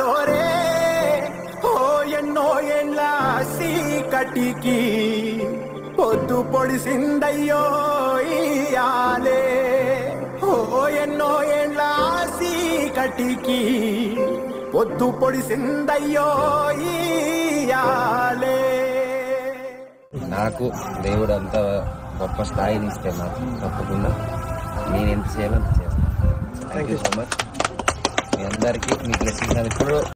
రే ఓ ఎన్నో ఏండ్ల సీకటికి పొద్దు పొడిసిందయ్యో ఇయాలే ఓ ఎన్నో ఏండ్ల సీకటికి పొద్దు పొడిసిందయ్యో ఇయాలే. నాకు దేవుడు అంత గొప్ప స్థాయిని ఇస్తే నాకు తప్పకుండా నేను ఎంత చేయాలో అంత చేస్తాను. Thank you so much. మీ అందరికీ మీ బ్లెస్సింగ్స్ ఇప్పుడు